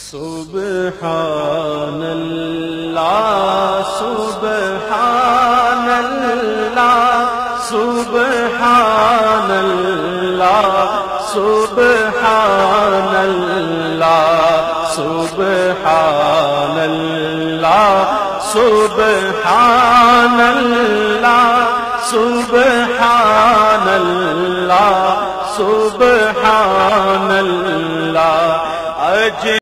सुब्हानल्लाह सुब्हानल्लाह सुब्हानल्लाह सुब्हानल्लाह सुब्हानल्लाह सुब्हानल्लाह सुब्हानल्लाह सुब्हानल्लाह।